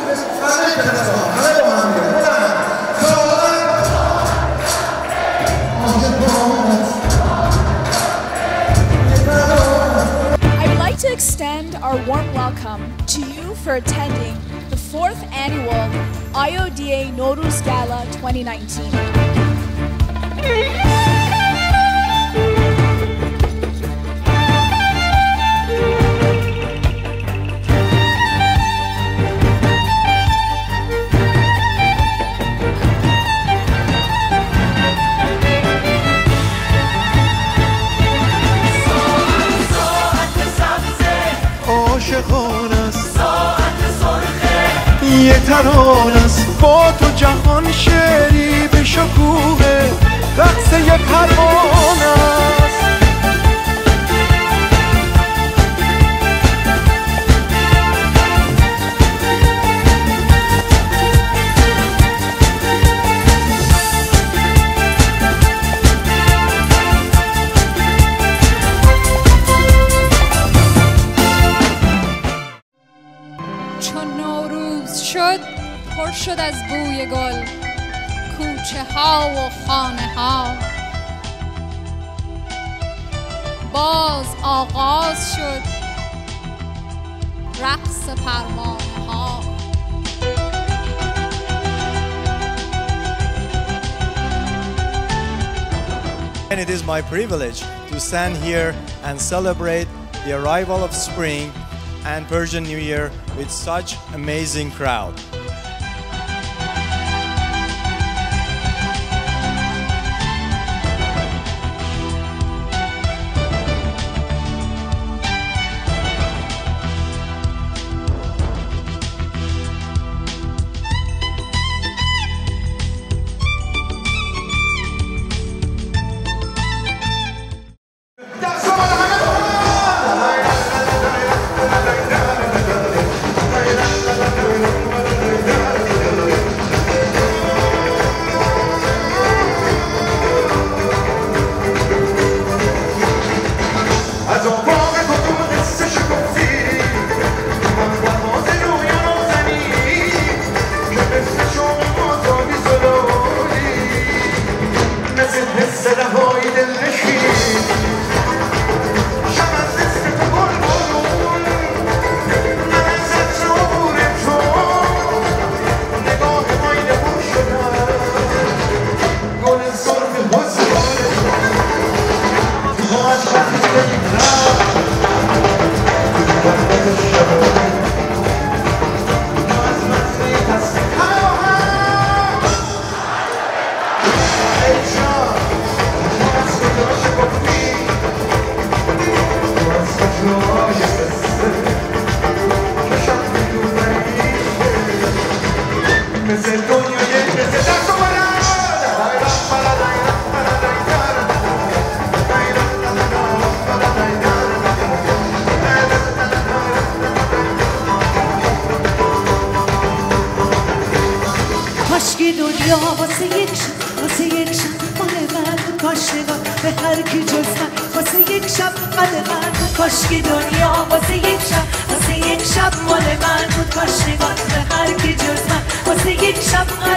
I'd like to extend our warm welcome to you for attending the 4th annual IODA Norouz Gala 2019. عاشقانه است یه ترانه است با تو جهان شعری به شکوه رقص یه پروانه است چون نوروز شد پر شد از بوی گل کوچه ها و خانه ها باز آغاز شد رقص پروانه ها And it is my privilege to stand here and celebrate the arrival of spring and Persian New Year with such amazing crowd. کاشکی دنیا واسه یک شب مال من بود کاشتگان به هر کی جز من واسه یک شب مال من بود کاشکی دنیا واسه یک شب مال من بود کاشتگان به هر کی جز من واسه یک شب